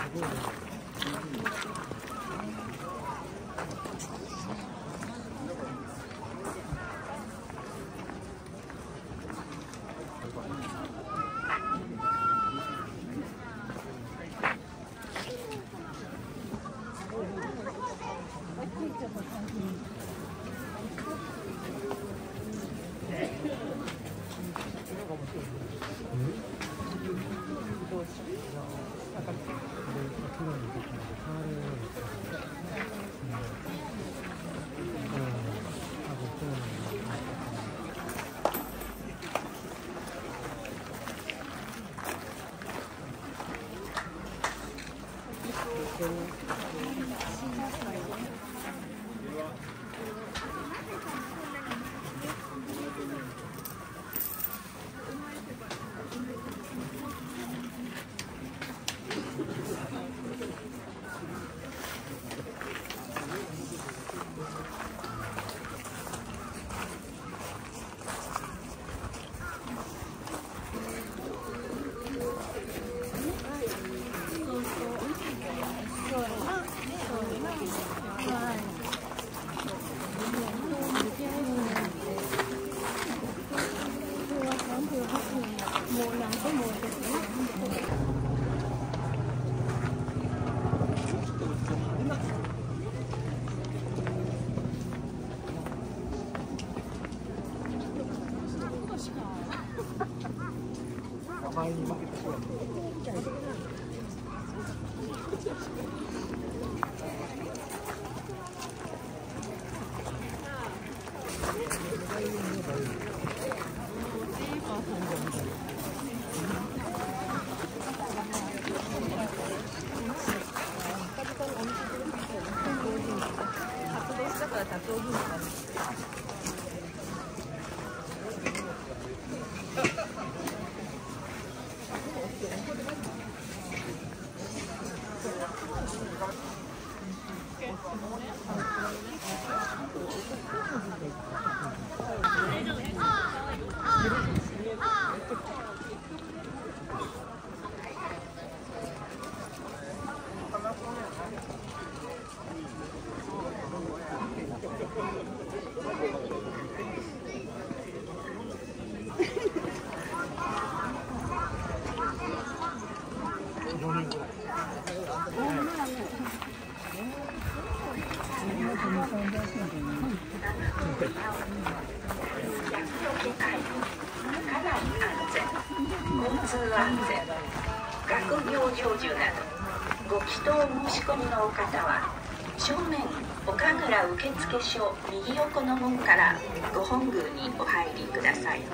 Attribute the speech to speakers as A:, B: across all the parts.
A: 学業成就などご祈祷申し込みのお方は正面岡倉受付所右横の門からご本宮にお入りください。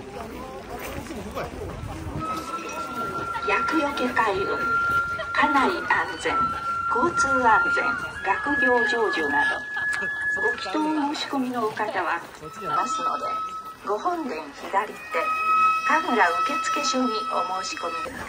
A: 厄除け開運、家内安全、交通安全、学業成就などご祈祷申し込みのお方はますので、ご本殿左手神楽受付所にお申し込みです。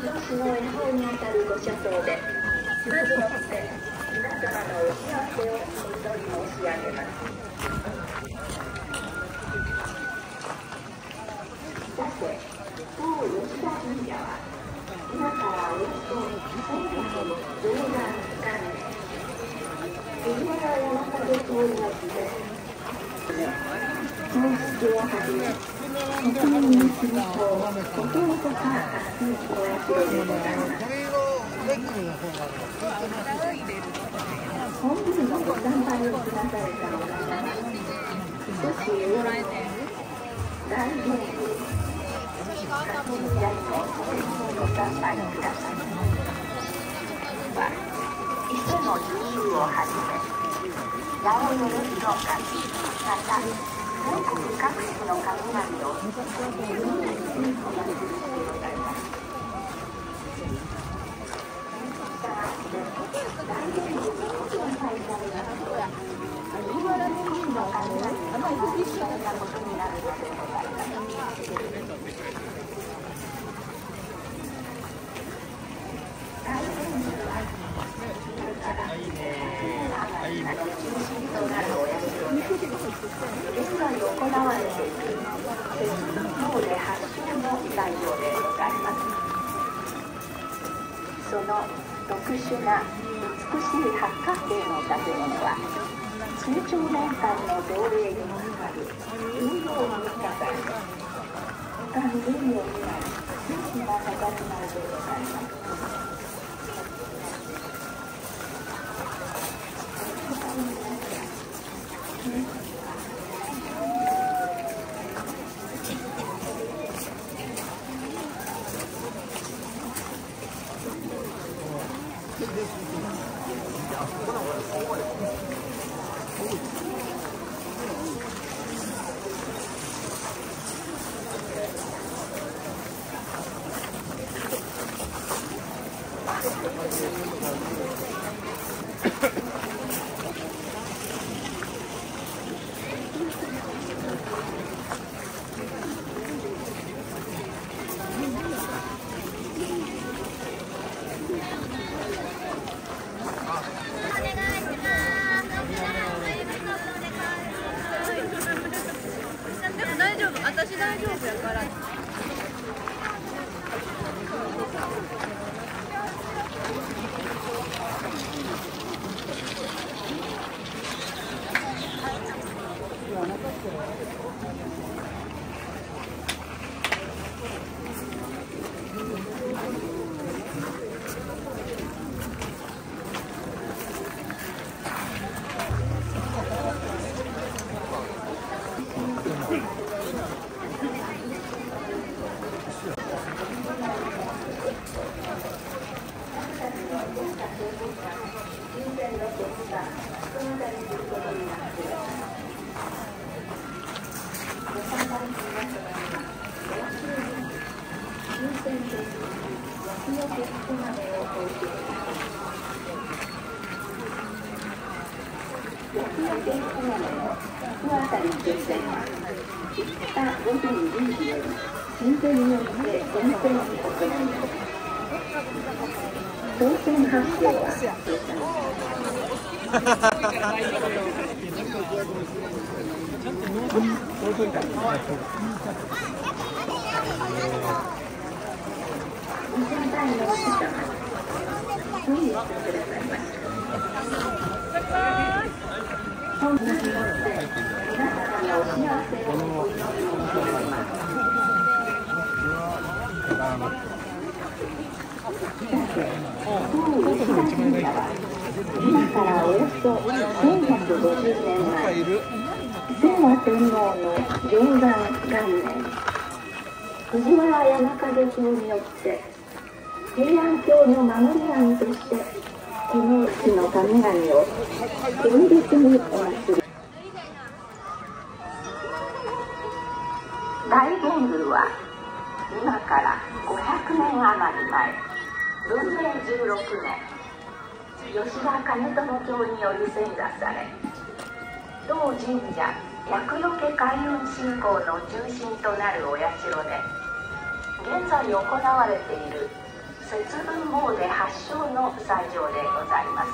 A: 年の恵方にあたるご社葬で、まずもって皆様のお幸せをお祈り申し上げます。さて、当吉田神社は今からおよそ1100年元年藤原山影町によって葬式をはじめ国民にするともともとから多数お社でございます。本部のご参拝をくだされたお方は少し上の大元気神社のご参拝くださいは伊勢の自由をはじめ八百万の神また全国各地の神々を自分たちにお祭りしてございます。したがって大元気にご参拝されますと国の神々が祭りされたことになるのでございます。現在行われている節分詣で発祥の内容でございます。その特殊な美しい八角形の建物は中朝年間の造営にかかる運動を見たされ他に類を見ない大きな佇まいでございます。今からおよそ1150年前、清和天皇の貞観元年、藤原山影卿によって平安京の守り神としてこの地の神々を厳律にお祭り。大元宮は今から500年余り前、文明16年、吉田実朝卿により遷座され、同神社厄除け開運信仰の中心となるお社で、現在行われている節分詣発祥の斎場でございます。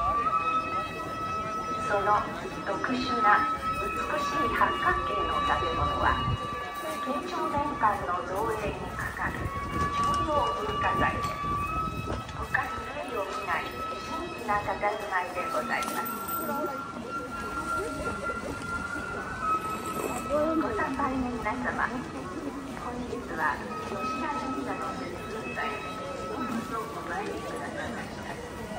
A: その特殊な美しい八角形の建物は慶長年間の造営にかかる重要文化財で、他に類を見ない神秘な佇まいでございます。ご参拝の皆様、本日は吉田神社の節分大にようこそお参りくださいました。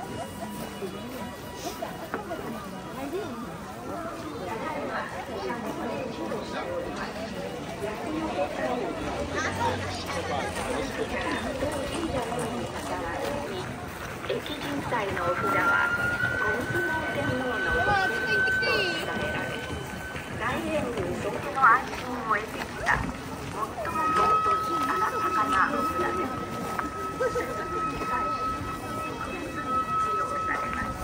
A: ただいま社交で準備しております。厄除け会を当神社のに関わる駅人祭のお札はタリスマン天皇のご神力と伝えられ、大円に即の安心を得てきた最も尊いあらたかなお札です。節分に際し特別に使用されます。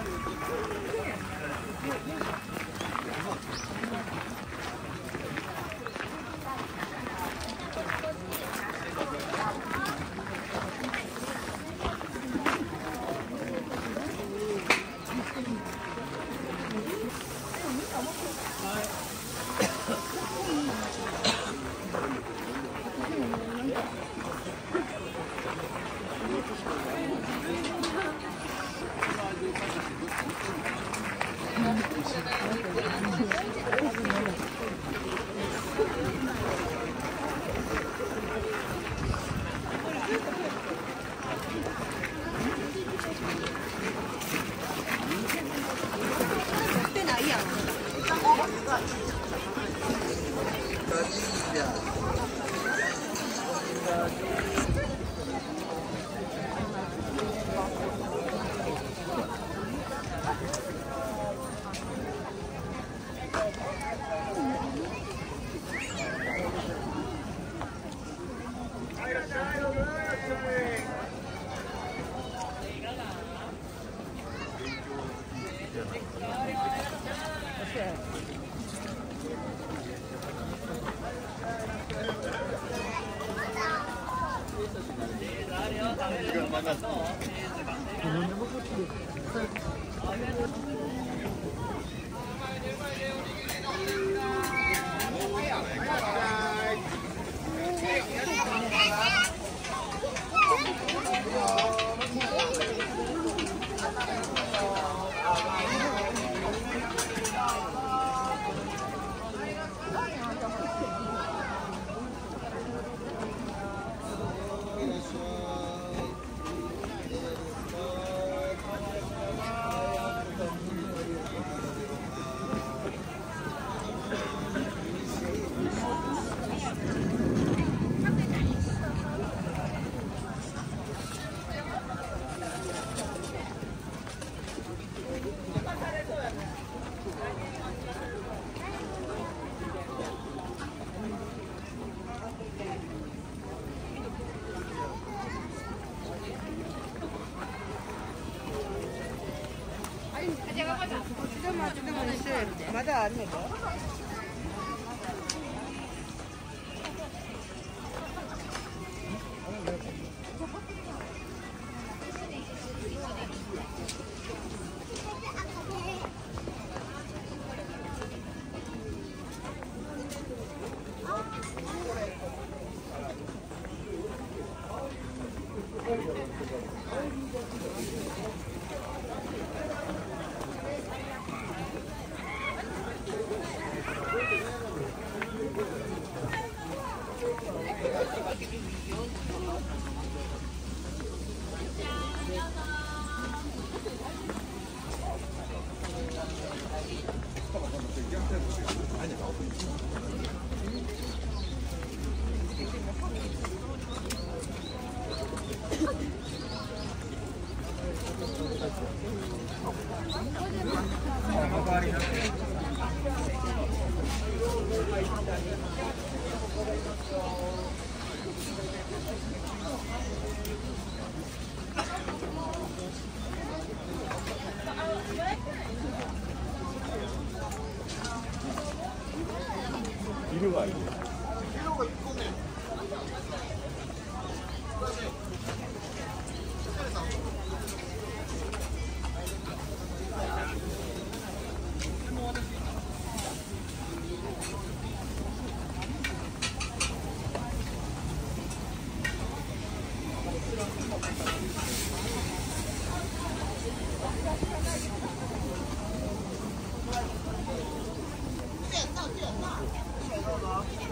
B: まだあるのか。
C: 色がいい。
B: どうぞ。